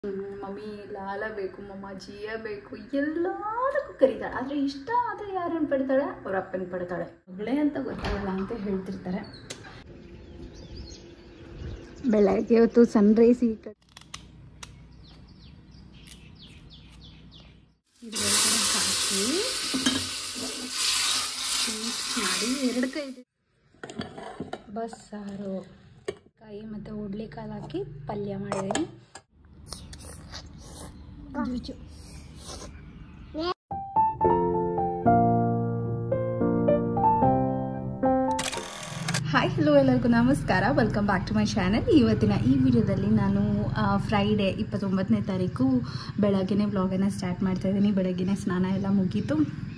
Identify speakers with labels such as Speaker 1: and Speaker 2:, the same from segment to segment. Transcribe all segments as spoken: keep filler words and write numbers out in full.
Speaker 1: Mummy ಲಾಲ ಬೇಕು, ಮಮ್ಮ ಜಿಯ ಬೇಕು, ಎಲ್ಲದಕ್ಕೂ ಕರೀತಾಳೆ. ಆದರೆ ಇಷ್ಟ ಆದರೆ ಯಾರನ್ನು ಪಡ್ತಾಳೆ? ಅವ್ರ ಅಪ್ಪನ ಪಡ್ತಾಳೆ. ಮಗಳೇ ಅಂತ ಗೊತ್ತಾಗಲ್ಲ ಅಂತ ಹೇಳ್ತಿರ್ತಾರೆ. ಬೆಳಗ್ಗೆ ಹೊತ್ತು ಸನ್ರೈಸ್ ಈ ಕಡೆ ಹಾಕಿ ಮಾಡಿ ಎರಡು ಕೈ ಬಸ್ಸಾರು ಕಾಯಿ ಮತ್ತು ಹುಡ್ಲಿಕಾಳು ಹಾಕಿ ಪಲ್ಯ ಮಾಡಿದ್ದೀನಿ. ಜುಜು ಹಾಯ್ ಹಲೋ ಎಲ್ಲರಿಗೂ ನಮಸ್ಕಾರ, welcome back to my channel. ಇವತ್ತಿನ ಈ ವಿಡಿಯೋದಲ್ಲಿ ನಾನು ಫ್ರೈಡೇ ಇಪ್ಪತ್ತೊಂಬತ್ತನೇ ತಾರೀಕು ಬೆಳಗ್ಗೆನೇ ವ್ಲಾಗನ್ನು ಸ್ಟಾರ್ಟ್ ಮಾಡ್ತಾಯಿದ್ದೀನಿ. ಬೆಳಗ್ಗೆನೇ ಸ್ನಾನ ಎಲ್ಲ ಮುಗೀತು.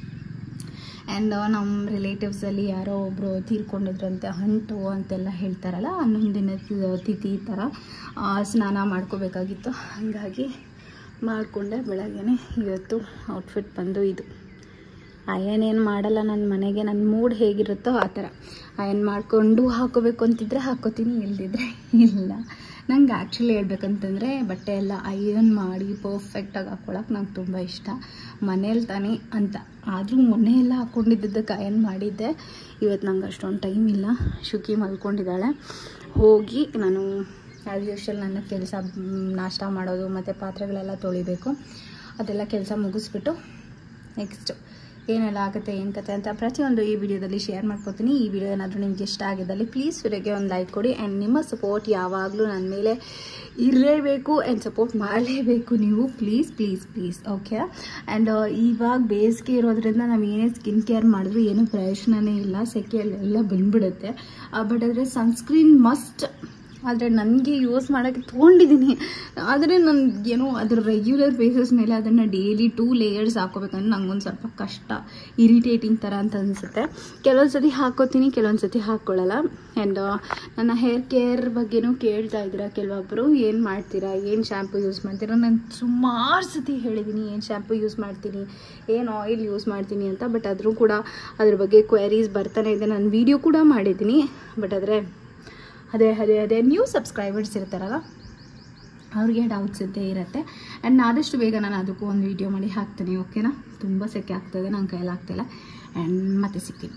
Speaker 1: ಆ್ಯಂಡ್ ನಮ್ಮ ರಿಲೇಟಿವ್ಸಲ್ಲಿ ಯಾರೋ ಒಬ್ಬರು ತೀರ್ಕೊಂಡಿದ್ರಂತೆ, ಅಂಟು ಅಂತೆಲ್ಲ ಹೇಳ್ತಾರಲ್ಲ, ಹನ್ನೊಂದು ದಿನ ತಿಥಿ ಈ ಥರ ಸ್ನಾನ ಮಾಡ್ಕೋಬೇಕಾಗಿತ್ತು. ಹಾಗಾಗಿ ಮಾಡಿಕೊಂಡೆ. ಬೆಳಗ್ಗೆನೇ ಇವತ್ತು ಔಟ್ಫಿಟ್ ಬಂದು ಇದು. ಅಯನ್ ಏನು ಮಾಡಲ್ಲ ನನ್ನ ಮನೆಗೆ, ನನ್ನ ಮೂಡ್ ಹೇಗಿರುತ್ತೋ ಆ ಥರ ಅಯನ್ ಮಾಡಿಕೊಂಡು ಹಾಕೋಬೇಕು ಅಂತಿದ್ರೆ ಹಾಕೋತೀನಿ, ಇಲ್ದಿದ್ರೆ ಇಲ್ಲ. ನಂಗೆ ಆ್ಯಕ್ಚುಲಿ ಹೇಳ್ಬೇಕಂತಂದರೆ ಬಟ್ಟೆ ಎಲ್ಲ ಅಯನ್ ಮಾಡಿ ಪರ್ಫೆಕ್ಟಾಗಿ ಹಾಕ್ಕೊಳಕ್ಕೆ ನಂಗೆ ತುಂಬ ಇಷ್ಟ. ಮನೇಲಿ ತಾನೇ ಅಂತ. ಆದರೂ ಮೊನ್ನೆ ಎಲ್ಲ ಹಾಕ್ಕೊಂಡಿದ್ದಕ್ಕೆ ಅಯನ್ ಮಾಡಿದ್ದೆ. ಇವತ್ತು ನಂಗೆ ಅಷ್ಟೊಂದು ಟೈಮ್ ಇಲ್ಲ. ಶುಕಿ ಮಲ್ಕೊಂಡಿದ್ದಾಳೆ. ಹೋಗಿ ನಾನು ಆ್ಯಸ್ ಯೂಶುವಲ್ ನನ್ನ ಕೆಲಸ ನಾಷ್ಟ ಮಾಡೋದು ಮತ್ತು ಪಾತ್ರೆಗಳೆಲ್ಲ ತೊಳಿಬೇಕು. ಅದೆಲ್ಲ ಕೆಲಸ ಮುಗಿಸ್ಬಿಟ್ಟು ನೆಕ್ಸ್ಟು ಏನೆಲ್ಲ ಆಗುತ್ತೆ ಏನು ಕತೆ ಅಂತ ಪ್ರತಿಯೊಂದು ಈ ವಿಡಿಯೋದಲ್ಲಿ ಶೇರ್ ಮಾಡ್ಕೊತೀನಿ. ಈ ವಿಡಿಯೋ ಏನಾದರೂ ನಿಮ್ಗೆ ಇಷ್ಟ ಆಗಿದ್ದಲ್ಲಿ ಪ್ಲೀಸ್ ವಿಡಿಯೋಗೆ ಒಂದು ಲೈಕ್ ಕೊಡಿ. ಆ್ಯಂಡ್ ನಿಮ್ಮ ಸಪೋರ್ಟ್ ಯಾವಾಗಲೂ ನನ್ನ ಮೇಲೆ ಇರಲೇಬೇಕು ಆ್ಯಂಡ್ ಸಪೋರ್ಟ್ ಮಾಡಲೇಬೇಕು ನೀವು, please please please okay. And ಇವಾಗ ಬೇಸಿಗೆ ಇರೋದ್ರಿಂದ ನಾವು ಏನೇ ಸ್ಕಿನ್ ಕೇರ್ ಮಾಡಿದ್ರು ಏನೂ ಪ್ರಯೋಜನವೇ ಇಲ್ಲ, ಸೆಕೆಯಲ್ಲೆಲ್ಲ ಬಂದುಬಿಡುತ್ತೆ. ಬಟ್ ಆದರೆ ಸನ್ಸ್ಕ್ರೀನ್ ಮಸ್ಟ್. ಆದರೆ ನನಗೆ ಯೂಸ್ ಮಾಡೋಕ್ಕೆ ತೊಗೊಂಡಿದ್ದೀನಿ. ಆದರೆ ನನಗೇನೋ ಅದ್ರ ರೆಗ್ಯುಲರ್ ಬೇಸಿಸ್ ಮೇಲೆ ಅದನ್ನು ಡೈಲಿ ಟೂ ಲೇಯರ್ಸ್ ಹಾಕೋಬೇಕಂದ್ರೆ ನಂಗೊಂದು ಸ್ವಲ್ಪ ಕಷ್ಟ, ಇರಿಟೇಟಿಂಗ್ ಥರ ಅಂತ ಅನಿಸುತ್ತೆ. ಕೆಲವೊಂದು ಸತಿ ಹಾಕೋತೀನಿ, ಕೆಲವೊಂದು ಸತಿ ಹಾಕ್ಕೊಳ್ಳಲ್ಲ. ಆ್ಯಂಡ್ ನನ್ನ ಹೇರ್ ಕೇರ್ ಬಗ್ಗೆನೂ ಕೇಳ್ತಾ ಇದ್ದೀರಾ ಕೆಲವೊಬ್ಬರು, ಏನು ಮಾಡ್ತೀರಾ, ಏನು ಶ್ಯಾಂಪು ಯೂಸ್ ಮಾಡ್ತೀರಾ. ನಾನು ಸುಮಾರು ಸತಿ ಹೇಳಿದ್ದೀನಿ ಏನು ಶ್ಯಾಂಪು ಯೂಸ್ ಮಾಡ್ತೀನಿ, ಏನು ಆಯಿಲ್ ಯೂಸ್ ಮಾಡ್ತೀನಿ ಅಂತ. ಬಟ್ ಆದರೂ ಕೂಡ ಅದ್ರ ಬಗ್ಗೆ ಕ್ವೆರೀಸ್ ಬರ್ತಾನೆ ಇದೆ. ನಾನು ವೀಡಿಯೋ ಕೂಡ ಮಾಡಿದ್ದೀನಿ. ಬಟ್ ಆದರೆ ಅದೇ ಅದೇ ಅದೇ ನ್ಯೂ ಸಬ್ಸ್ಕ್ರೈಬರ್ಸ್ ಇರ್ತಾರಲ್ಲ, ಅವ್ರಿಗೆ ಡೌಟ್ಸ್ ಇದ್ದೇ ಇರುತ್ತೆ. ಆ್ಯಂಡ್ ಆದಷ್ಟು ಬೇಗ ನಾನು ಅದಕ್ಕೂ ಒಂದು ವೀಡಿಯೋ ಮಾಡಿ ಹಾಕ್ತೀನಿ, ಓಕೆನಾ. ತುಂಬ ಸೆಕೆ ಆಗ್ತಾಯಿದೆ, ನನ್ನ ಕೈಯಲ್ಲಿ ಆಗ್ತಾಯಿಲ್ಲ. ಆ್ಯಂಡ್ ಮತ್ತೆ ಸಿಗ್ತೀನಿ.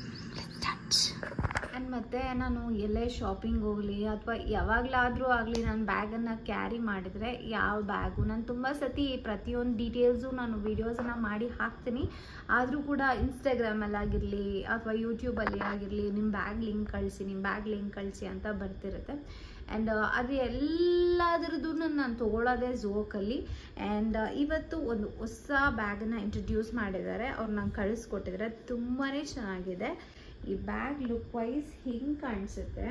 Speaker 1: ಆ್ಯಂಡ್ ಮತ್ತು ನಾನು ಎಲ್ಲೇ ಶಾಪಿಂಗ್ ಹೋಗಲಿ ಅಥವಾ ಯಾವಾಗಲಾದರೂ ಆಗಲಿ ನಾನು ಬ್ಯಾಗನ್ನು ಕ್ಯಾರಿ ಮಾಡಿದರೆ, ಯಾವ ಬ್ಯಾಗು ನಾನು ತುಂಬ ಸತಿ ಪ್ರತಿಯೊಂದು ಡೀಟೇಲ್ಸು ನಾನು ವೀಡಿಯೋಸನ್ನು ಮಾಡಿ ಹಾಕ್ತೀನಿ. ಆದರೂ ಕೂಡ ಇನ್ಸ್ಟಾಗ್ರಾಮಲ್ಲಾಗಿರಲಿ ಅಥವಾ ಯೂಟ್ಯೂಬಲ್ಲಿ ಆಗಿರಲಿ ನಿಮ್ಮ ಬ್ಯಾಗ್ ಲಿಂಕ್ ಕಳಿಸಿ, ನಿಮ್ಮ ಬ್ಯಾಗ್ ಲಿಂಕ್ ಕಳಿಸಿ ಅಂತ ಬರ್ತಿರುತ್ತೆ. ಆ್ಯಂಡ್ ಅದು ಎಲ್ಲದರದ್ದು ನಾನು ತೊಗೊಳ್ಳೋದೇ ಝೋಕಲ್ಲಿ. ಆ್ಯಂಡ್ ಇವತ್ತು ಒಂದು ಹೊಸ ಬ್ಯಾಗನ್ನು ಇಂಟ್ರಡ್ಯೂಸ್ ಮಾಡಿದ್ದಾರೆ, ಅವ್ರು ನಂಗೆ ಕಳಿಸ್ಕೊಟ್ಟಿದ್ದಾರೆ. ತುಂಬಾ ಚೆನ್ನಾಗಿದೆ. ಈ ಬ್ಯಾಗ್ ಲುಕ್ ವೈಸ್ ಹಿಂಗೆ ಕಾಣಿಸುತ್ತೆ.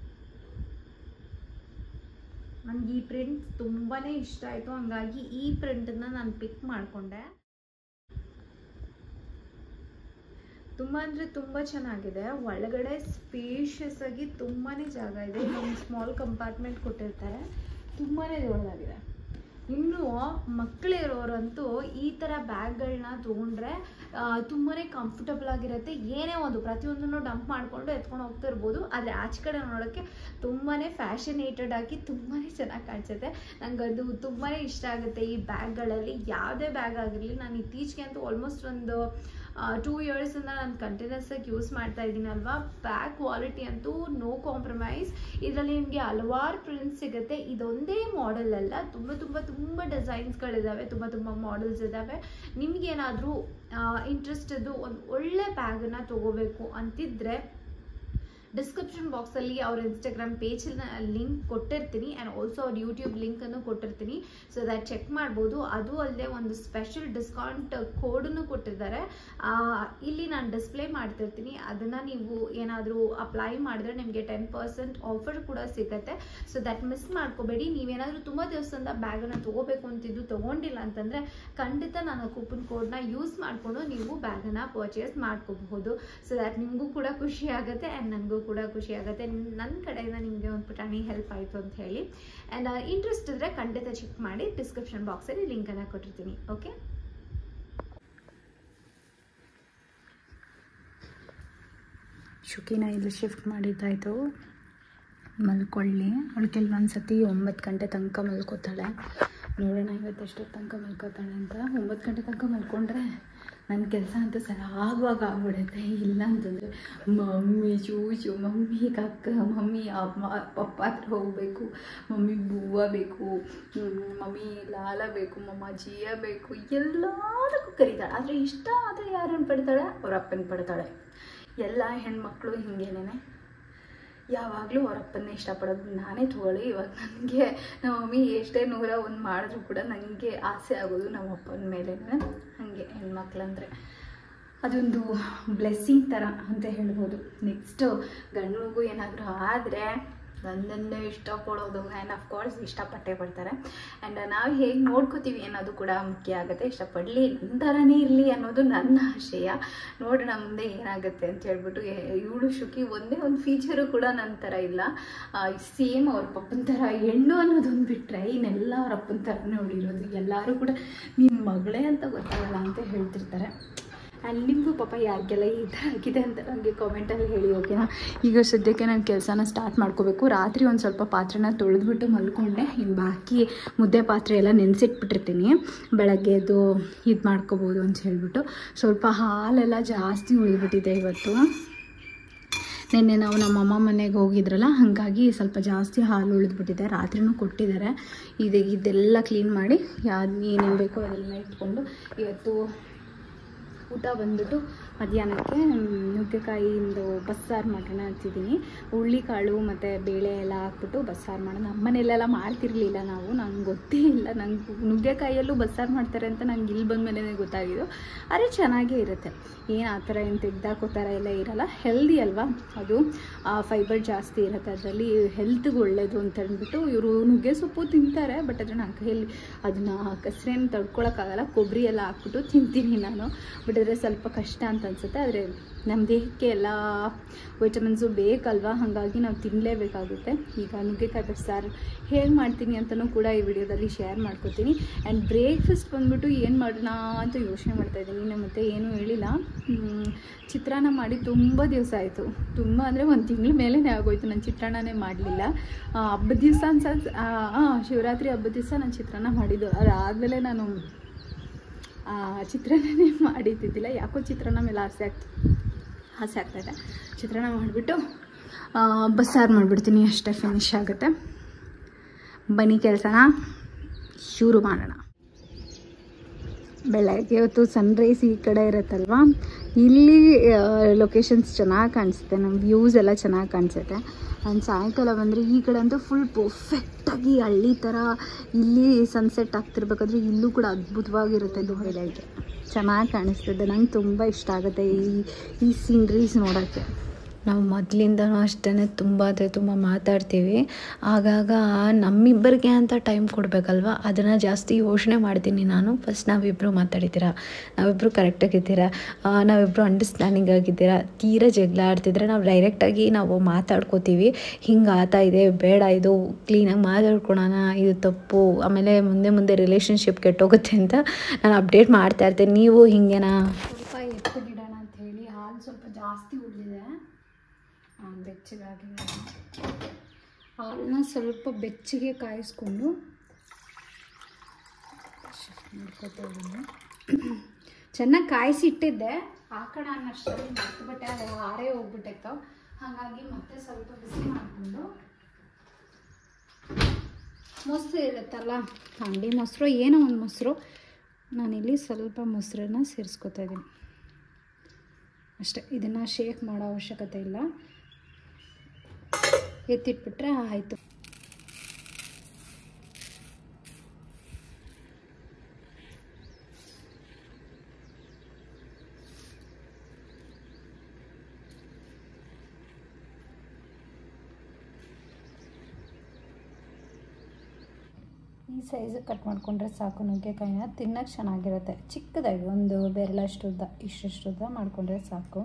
Speaker 1: ನನಗೆ ಈ ಪ್ರಿಂಟ್ ತುಂಬಾ ಇಷ್ಟ ಆಯಿತು, ಹಂಗಾಗಿ ಈ ಪ್ರಿಂಟನ್ನು ನಾನು ಪಿಕ್ ಮಾಡಿಕೊಂಡೆ. ತುಂಬ ಅಂದರೆ ತುಂಬ ಚೆನ್ನಾಗಿದೆ. ಒಳಗಡೆ ಸ್ಪೇಷಿಯಸ್ ಆಗಿ ತುಂಬಾ ಜಾಗ ಇದೆ. ಒಂದು ಸ್ಮಾಲ್ ಕಂಪಾರ್ಟ್ಮೆಂಟ್ ಕೊಟ್ಟಿರ್ತಾರೆ, ತುಂಬಾ ದೊಡ್ಡದಾಗಿದೆ. ಇನ್ನು ಮಕ್ಕಳಿರೋರಂತೂ ಈ ಥರ ಬ್ಯಾಗ್ಗಳನ್ನ ತೊಗೊಂಡ್ರೆ ತುಂಬಾ ಕಂಫರ್ಟಬಲ್ ಆಗಿರುತ್ತೆ. ಏನೇ ಒಂದು ಪ್ರತಿಯೊಂದನ್ನು ಡಂಪ್ ಮಾಡಿಕೊಂಡು ಎತ್ಕೊಂಡು ಹೋಗ್ತಿರ್ಬೋದು. ಆದರೆ ಆಚೆ ಕಡೆ ನೋಡೋಕ್ಕೆ ತುಂಬಾ ಫ್ಯಾಷನೇಟೆಡ್ ಆಗಿ ತುಂಬಾ ಚೆನ್ನಾಗಿ ಕಾಣಿಸುತ್ತೆ. ನಂಗೆ ಅದು ತುಂಬಾ ಇಷ್ಟ ಆಗುತ್ತೆ ಈ ಬ್ಯಾಗ್ಗಳಲ್ಲಿ. ಯಾವುದೇ ಬ್ಯಾಗ್ ಆಗಿರಲಿ, ನಾನು ಇತ್ತೀಚೆಗೆ ಅಂತೂ ಆಲ್ಮೋಸ್ಟ್ ಒಂದು ಟೂ ಇಯರ್ಸಿಂದ ನಾನು ಕಂಟಿನ್ಯೂಸ್ ಆಗಿ ಯೂಸ್ ಮಾಡ್ತಾ ಇದ್ದೀನಿ ಅಲ್ವಾ. ಬ್ಯಾಗ್ ಕ್ವಾಲಿಟಿ ಅಂತೂ ನೋ ಕಾಂಪ್ರಮೈಸ್. ಇದರಲ್ಲಿ ನಿಮಗೆ ಹಲವಾರು ಪ್ರಿಂಟ್ಸ್ ಸಿಗುತ್ತೆ. ಇದೊಂದೇ ಮಾಡೆಲ್ ಅಲ್ಲ, ತುಂಬ ತುಂಬ ತುಂಬ ಡಿಸೈನ್ಸ್ಗಳಿದ್ದಾವೆ, ತುಂಬ ತುಂಬ ಮಾಡೆಲ್ಸ್ ಇದ್ದಾವೆ. ನಿಮಗೇನಾದರೂ ಇಂಟ್ರೆಸ್ಟ್ ಇದ್ದು ಒಂದು ಒಳ್ಳೆ ಬ್ಯಾಗನ್ನು ತೊಗೋಬೇಕು ಅಂತಿದ್ರೆ ಡಿಸ್ಕ್ರಿಪ್ಷನ್ ಬಾಕ್ಸಲ್ಲಿ ಅವ್ರ ಇನ್ಸ್ಟಾಗ್ರಾಮ್ ಪೇಜನ್ನ ಲಿಂಕ್ ಕೊಟ್ಟಿರ್ತೀನಿ. ಆ್ಯಂಡ್ ಆಲ್ಸೋ ಅವ್ರ ಯೂಟ್ಯೂಬ್ ಲಿಂಕನ್ನು ಕೊಟ್ಟಿರ್ತೀನಿ, ಸೊ ದಟ್ ಚೆಕ್ ಮಾಡ್ಬೋದು. ಅದು ಅಲ್ಲದೆ ಒಂದು ಸ್ಪೆಷಲ್ ಡಿಸ್ಕೌಂಟ್ ಕೋಡನ್ನು ಕೊಟ್ಟಿದ್ದಾರೆ, ಇಲ್ಲಿ ನಾನು ಡಿಸ್ಪ್ಲೇ ಮಾಡ್ತಿರ್ತೀನಿ. ಅದನ್ನು ನೀವು ಏನಾದರೂ ಅಪ್ಲೈ ಮಾಡಿದ್ರೆ ನಿಮಗೆ ಟೆನ್ ಪರ್ಸೆಂಟ್ ಆಫರ್ ಕೂಡ ಸಿಗುತ್ತೆ. ಸೊ ದಟ್ ಮಿಸ್ ಮಾಡ್ಕೋಬೇಡಿ. ನೀವೇನಾದರೂ ತುಂಬ ದಿವಸದಿಂದ ಬ್ಯಾಗನ್ನು ತೊಗೋಬೇಕು ಅಂತಿದ್ದು ತೊಗೊಂಡಿಲ್ಲ ಅಂತಂದರೆ ಖಂಡಿತ ನಾನು ಕೂಪನ್ ಕೋಡ್ನ ಯೂಸ್ ಮಾಡಿಕೊಂಡು ನೀವು ಬ್ಯಾಗನ್ನು ಪರ್ಚೇಸ್ ಮಾಡ್ಕೋಬಹುದು. ಸೊ ದಟ್ ನಿಮಗೂ ಕೂಡ ಖುಷಿ ಆಗುತ್ತೆ ಆ್ಯಂಡ್ ನನಗೂ ಕೂಡ ಖುಷಿ ಆಗುತ್ತೆ. ನನ್ನ ಕಡೆಯಿಂದ ನಿಮಗೆ ಒಂದು ಪುಟಾಣಿ ಹೆಲ್ಪ್ ಆಯಿತು ಅಂತ ಹೇಳಿ. ಆ್ಯಂಡ್ ಇಂಟ್ರೆಸ್ಟ್ ಇದ್ದರೆ ಖಂಡಿತ ಚೆಕ್ ಮಾಡಿ, ಡಿಸ್ಕ್ರಿಪ್ಷನ್ ಬಾಕ್ಸಲ್ಲಿ ಲಿಂಕನ್ನು ಕೊಟ್ಟಿರ್ತೀನಿ, ಓಕೆ. ಶುಕಿನ ಇಲ್ಲಿ ಶಿಫ್ಟ್ ಮಾಡಿದ್ದಾಯಿತು, ಮಲ್ಕೊಳ್ಳಿ. ಅವಳು ಕೆಲವೊಂದು ಸತಿ ಒಂಬತ್ತು ಗಂಟೆ ತನಕ ಮಲ್ಕೋತಾಳೆ. ನೋಡೋಣ ಇವತ್ತು ಎಷ್ಟೊತ್ತು ತನಕ ಮಲ್ಕೋತಾಳೆ ಅಂತ. ಒಂಬತ್ತು ಗಂಟೆ ತನಕ ಮಲ್ಕೊಂಡ್ರೆ ನನ್ನ ಕೆಲಸ ಅಂತೂ ಸರಾಗವಾಗ ಆಗ್ಬಿಡುತ್ತೆ. ಇಲ್ಲ ಅಂತಂದರೆ ಮಮ್ಮಿ ಚೂಚು, ಮಮ್ಮಿ ಕಕ್ಕ, ಮಮ್ಮಿ ಅಮ್ಮ ಪಪ್ಪ ಹತ್ರ ಹೋಗಬೇಕು, ಮಮ್ಮಿ ಬೂವ ಬೇಕು, ಮಮ್ಮಿ ಲಾಲ ಬೇಕು, ಮಮ್ಮ ಜಿಯ ಬೇಕು, ಎಲ್ಲದಕ್ಕೂ ಕರೀತಾಳೆ. ಆದರೆ ಇಷ್ಟ ಆದರೆ ಯಾರನ್ನು ಪಡ್ತಾಳೆ? ಅವ್ರ ಅಪ್ಪನ ಪಡ್ತಾಳೆ. ಎಲ್ಲ ಹೆಣ್ಮಕ್ಳು ಹಿಂಗೇನೆ, ಯಾವಾಗಲೂ ಅವ್ರ ಅಪ್ಪನ್ನೇ ಇಷ್ಟಪಡೋದು. ನಾನೇ ತಗೊಳ್ಳಿ ಇವಾಗ ನನಗೆ ನಮ್ಮ ಮಮ್ಮಿ ಎಷ್ಟೇ ನೂರ ಒಂದು ಮಾಡಿದ್ರು ಕೂಡ ನನಗೆ ಆಸೆ ಆಗೋದು ನಮ್ಮ ಅಪ್ಪನ ಮೇಲೆ. ಹಾಗೆ ಹೆಣ್ಮಕ್ಳಂದರೆ ಅದೊಂದು ಬ್ಲೆಸ್ಸಿಂಗ್ ಥರ ಅಂತ ಹೇಳ್ಬೋದು. ನೆಕ್ಸ್ಟು ಗಂಡು ಮಗು ಏನಾದರೂ ಆದರೆ ನನ್ನನ್ನೇ ಇಷ್ಟಪಡೋದು ಆ್ಯಂಡ್ ಅಫ್ಕೋರ್ಸ್ ಇಷ್ಟಪಟ್ಟೇ ಪಡ್ತಾರೆ. ಆ್ಯಂಡ್ ನಾವು ಹೇಗೆ ನೋಡ್ಕೋತೀವಿ ಅನ್ನೋದು ಕೂಡ ಮುಖ್ಯ ಆಗುತ್ತೆ. ಇಷ್ಟಪಡಲಿ, ನನ್ನ ಥರನೇ ಇರಲಿ ಅನ್ನೋದು ನನ್ನ ಆಶಯ. ನೋಡೋಣ ಮುಂದೆ ಏನಾಗುತ್ತೆ ಅಂತ ಹೇಳ್ಬಿಟ್ಟು. ಇವಳು ಶುಕಿ ಒಂದೇ ಒಂದು ಫೀಚರು ಕೂಡ ನನ್ನ ಥರ ಇಲ್ಲ, ಸೇಮ್ ಅವ್ರ ಪಪ್ಪನ ಥರ. ಹೆಣ್ಣು ಅನ್ನೋದೊಂದು ಬಿಟ್ಟರೆ ಇನ್ನೆಲ್ಲ ಅವ್ರ ಅಪ್ಪನ ಥರನೇ ಹೊಡಿರೋದು. ಎಲ್ಲರೂ ಕೂಡ ನಿನ್ನ ಮಗಳೇ ಅಂತ ಗೊತ್ತಾಗಲ್ಲ ಅಂತ ಹೇಳ್ತಿರ್ತಾರೆ. ಆ್ಯಂಡ್ ನಿಮಗೂ ಪಾಪ ಯಾರಿಗೆಲ್ಲ ಈ ಥರ ಆಗಿದೆ ಅಂತ ನನಗೆ ಕಾಮೆಂಟಲ್ಲಿ ಹೇಳಿ, ಓಕೆನಾ? ಈಗ ಸದ್ಯಕ್ಕೆ ನಾನು ಕೆಲಸನ ಸ್ಟಾರ್ಟ್ ಮಾಡ್ಕೋಬೇಕು. ರಾತ್ರಿ ಒಂದು ಸ್ವಲ್ಪ ಪಾತ್ರೆನ ತೊಳೆದ್ಬಿಟ್ಟು ಮಲ್ಕೊಂಡೆ. ಇನ್ನು ಬಾಕಿ ಮುದ್ದೆ ಪಾತ್ರೆ ಎಲ್ಲ ನೆನೆಸಿಟ್ಬಿಟ್ಟಿರ್ತೀನಿ, ಬೆಳಗ್ಗೆ ಎದ್ದು ಇದು ಮಾಡ್ಕೋಬೋದು ಅಂತ ಹೇಳ್ಬಿಟ್ಟು. ಸ್ವಲ್ಪ ಹಾಲೆಲ್ಲ ಜಾಸ್ತಿ ಉಳಿದ್ಬಿಟ್ಟಿದೆ ಇವತ್ತು. ನಿನ್ನೆ ನಾವು ನಮ್ಮಮ್ಮ ಮನೆಗೆ ಹೋಗಿದ್ರಲ್ಲ, ಹಾಗಾಗಿ ಸ್ವಲ್ಪ ಜಾಸ್ತಿ ಹಾಲು ಉಳಿದ್ಬಿಟ್ಟಿದೆ. ರಾತ್ರಿನೂ ಕೊಟ್ಟಿದ್ದಾರೆ. ಇದು ಇದೆಲ್ಲ ಕ್ಲೀನ್ ಮಾಡಿ ಯಾವ್ದು ಏನೇನು ಬೇಕೋ ಅದೆಲ್ಲ ಇಟ್ಕೊಂಡು ಇವತ್ತು ಊಟ ಬಂದ್ಬಿಟ್ಟು ಮಧ್ಯಾಹ್ನಕ್ಕೆ ನುಗ್ಗೆಕಾಯಿಯಿಂದ ಬಸ್ಸಾರು ಮಾಡೋಣ ಅಂತಿದ್ದೀನಿ. ಹುಳ್ಳಿಕಾಳು ಮತ್ತು ಬೇಳೆ ಎಲ್ಲ ಹಾಕ್ಬಿಟ್ಟು ಬಸ್ಸಾರು ಮಾಡೋಣ. ನಮ್ಮನೆಯಲ್ಲೆಲ್ಲ ಮಾಡ್ತಿರ್ಲಿಲ್ಲ ನಾವು, ನಂಗೆ ಗೊತ್ತೇ ಇಲ್ಲ. ನಂಗೆ ನುಗ್ಗೆಕಾಯಿಯಲ್ಲೂ ಬಸ್ಸಾರು ಮಾಡ್ತಾರೆ ಅಂತ ನಂಗೆ ಇಲ್ಲಿ ಬಂದ ಮೇಲೆ ಗೊತ್ತಾಗಿದ್ದು. ಆದರೆ ಚೆನ್ನಾಗೇ ಇರುತ್ತೆ, ಏನು ಆ ಥರ ಏನು ತೆಗ್ದಾಕೋ ಥರ ಎಲ್ಲ ಇರೋಲ್ಲ. ಹೆಲ್ದಿ ಅಲ್ವಾ ಅದು, ಫೈಬರ್ ಜಾಸ್ತಿ ಇರುತ್ತೆ ಅದರಲ್ಲಿ, ಹೆಲ್ತ್ಗೆ ಒಳ್ಳೆಯದು ಅಂತ ಅಂದ್ಬಿಟ್ಟು ಇವರು ನುಗ್ಗೆ ಸೊಪ್ಪು ತಿಂತಾರೆ. ಬಟ್ ಅದನ್ನು ನನ್ನ ಕೈಯಲ್ಲಿ ಅದನ್ನು ಕಸರೇನು ತಡ್ಕೊಳಕ್ಕಾಗಲ್ಲ. ಕೊಬ್ಬರಿ ಎಲ್ಲ ಹಾಕ್ಬಿಟ್ಟು ತಿಂತೀನಿ ನಾನು. ಬಟ್ ಆದರೆ ಸ್ವಲ್ಪ ಕಷ್ಟ ಅಂತ ಅನಿಸುತ್ತೆ. ಆದರೆ ನಮ್ಮ ದೇಹಕ್ಕೆ ಎಲ್ಲ ವಿಟಮಿನ್ಸು ಬೇಕಲ್ವ, ಹಾಗಾಗಿ ನಾವು ತಿನ್ನಲೇಬೇಕಾಗುತ್ತೆ. ಈಗ ನುಗ್ಗೆಕಾಯಿ ಬಸ್ಸಾರು ಹೇಗೆ ಮಾಡ್ತೀನಿ ಅಂತಲೂ ಕೂಡ ಈ ವಿಡಿಯೋದಲ್ಲಿ ಶೇರ್ ಮಾಡ್ಕೊತೀನಿ. ಆ್ಯಂಡ್ ಬ್ರೇಕ್ಫಾಸ್ಟ್ ಬಂದ್ಬಿಟ್ಟು ಏನು ಮಾಡೋಣ ಅಂತ ಯೋಚನೆ ಮಾಡ್ತಾಯಿದ್ದೀನಿ. ನಮ್ಮ ಮತ್ತೆ ಏನೂ ಹೇಳಿಲ್ಲ. ಚಿತ್ರಾನ್ನ ಮಾಡಿ ತುಂಬ ದಿವಸ ಆಯಿತು, ತುಂಬ ಅಂದರೆ ಒಂದು ತಿಂಗಳ ಮೇಲೇ ಆಗೋಯ್ತು ನಾನು ಚಿತ್ರಾನ್ನನೇ ಮಾಡಲಿಲ್ಲ. ಹಬ್ಬದ ದಿವಸ ಅನ್ಸ ಹಾಂ ಶಿವರಾತ್ರಿ ಹಬ್ಬದ ದಿವಸ ನಾನು ಚಿತ್ರಾನ್ನ ಮಾಡಿದ್ದು. ಅದಾದಮೇಲೆ ನಾನು ಚಿತ್ರಾನ್ನನೇ ಮಾಡಿದ್ದಿದ್ದಿಲ್ಲ. ಯಾಕೋ ಚಿತ್ರಾನ್ನ ಮೇಲೆ ಆಸೆ ಆಗ್ತು ಆಸೆ ಆಗ್ತಾಯಿದೆ. ಚಿತ್ರಾನ್ನ ಮಾಡಿಬಿಟ್ಟು ಬಸ್ಸಾರು ಮಾಡಿಬಿಡ್ತೀನಿ, ಅಷ್ಟೇ, ಫಿನಿಶ್ ಆಗುತ್ತೆ. ಬನ್ನಿ ಕೆಲಸನ ಶುರು ಮಾಡೋಣ. ಬೆಳಗ್ಗೆ ಹೊತ್ತು ಸನ್ರೈಸ್ ಈ ಕಡೆ ಇರುತ್ತಲ್ವ, ಇಲ್ಲಿ ಲೊಕೇಶನ್ಸ್ ಚೆನ್ನಾಗಿ ಕಾಣಿಸುತ್ತೆ, ನಮ್ಮ ವ್ಯೂಸ್ ಎಲ್ಲ ಚೆನ್ನಾಗಿ ಕಾಣಿಸುತ್ತೆ. ಆ್ಯಂಡ್ ಸಾಯಂಕಾಲ ಬಂದರೆ ಈ ಕಡೆ ಅಂತೂ ಫುಲ್ ಪರ್ಫೆಕ್ಟಾಗಿ ಹಳ್ಳಿ ಥರ ಇಲ್ಲಿ ಸನ್ಸೆಟ್ ಆಗ್ತಿರ್ಬೇಕಾದ್ರೆ ಇಲ್ಲೂ ಕೂಡ ಅದ್ಭುತವಾಗಿರುತ್ತೆ. ಇದು ಹೈಲೈಟ್ ಚೆನ್ನಾಗಿ ಕಾಣಿಸ್ತದೆ. ನಂಗೆ ತುಂಬ ಇಷ್ಟ ಆಗುತ್ತೆ ಈ ಈ ಸೀನ್ರೀಸ್ ನೋಡೋಕ್ಕೆ. ನಾವು ಮೊದಲಿಂದನೂ ಅಷ್ಟೇ ತುಂಬ ಅಂದರೆ ತುಂಬ ಮಾತಾಡ್ತೀವಿ. ಆಗಾಗ ನಮ್ಮಿಬ್ಬರಿಗೆ ಅಂತ ಟೈಮ್ ಕೊಡಬೇಕಲ್ವ, ಅದನ್ನು ಜಾಸ್ತಿ ಯೋಚನೆ ಮಾಡ್ತೀನಿ ನಾನು. ಫಸ್ಟ್ ನಾವಿಬ್ಬರು ಮಾತಾಡಿದ್ದೀರಾ, ನಾವಿಬ್ಬರು ಕರೆಕ್ಟಾಗಿದ್ದೀರಾ, ನಾವಿಬ್ಬರು ಅಂಡರ್ಸ್ಟ್ಯಾಂಡಿಂಗ್ ಆಗಿದ್ದೀರಾ. ತೀರಾ ಜಗಳ ಆಡ್ತಿದ್ರೆ ನಾವು ಡೈರೆಕ್ಟಾಗಿ ನಾವು ಮಾತಾಡ್ಕೋತೀವಿ, ಹಿಂಗೆ ಆತ ಇದೆ, ಬೇಡ, ಇದು ಕ್ಲೀನಾಗಿ ಮಾತಾಡ್ಕೊಳೋಣ, ಇದು ತಪ್ಪು, ಆಮೇಲೆ ಮುಂದೆ ಮುಂದೆ ರಿಲೇಷನ್ಶಿಪ್ ಕೆಟ್ಟೋಗುತ್ತೆ ಅಂತ ನಾನು ಅಪ್ಡೇಟ್ ಮಾಡ್ತಾ ಇರ್ತೀನಿ. ನೀವು ಹಿಂಗೇನಾ? ಸ್ವಲ್ಪ ಎತ್ತಿಗಿಡೋಣ ಅಂತ ಹೇಳಿ ಹಾಲು ಸ್ವಲ್ಪ ಜಾಸ್ತಿ ಉಳಿದಿದೆ, ಬೆಚ್ಚಗಾಗಿ ಹಾಲನ್ನ ಸ್ವಲ್ಪ ಬೆಚ್ಚಗೆ ಕಾಯಿಸ್ಕೊಂಡು ಮಾಡ್ಕೊತಾ ಇದ್ದೀನಿ. ಚೆನ್ನಾಗಿ ಕಾಯಿಸಿ ಇಟ್ಟಿದ್ದೆ, ಹಾಕೋಣ ಅನ್ನಷ್ಟರಲ್ಲಿ ಮರ್ತುಬಿಟ್ಟೆ, ಅದು ಆರೇ ಹೋಗ್ಬಿಟ್ಟಿತ್ತು. ಹಾಗಾಗಿ ಮತ್ತೆ ಸ್ವಲ್ಪ ಬಿಸಿ ಮಾಡಿಕೊಂಡು, ಮೊಸರು ಇರುತ್ತಲ್ಲ, ಅಂಗಡಿ ಮೊಸರು ಏನೋ ಒಂದು ಮೊಸರು, ನಾನಿಲ್ಲಿ ಸ್ವಲ್ಪ ಮೊಸರನ್ನ ಸೇರಿಸ್ಕೊತಾ ಇದ್ದೀನಿ ಅಷ್ಟೇ. ಇದನ್ನು ಶೇಕ್ ಮಾಡೋ ಅವಶ್ಯಕತೆ ಇಲ್ಲ, ಎತ್ತಿಟ್ಬಿಟ್ರೆ ಆಯಿತು. ಈ ಸೈಜ್ ಕಟ್ ಮಾಡಿಕೊಂಡ್ರೆ ಸಾಕು. ನುಗ್ಗೆಕಾಯಿನ ತಿನ್ನೋಕ್ಕೆ ಚೆನ್ನಾಗಿರುತ್ತೆ. ಚಿಕ್ಕದಾಗಿ ಒಂದು ಬೆರಳಷ್ಟು ಉದ್ದ, ಇಷ್ಟಷ್ಟು ಉದ್ದ ಮಾಡಿಕೊಂಡ್ರೆ ಸಾಕು.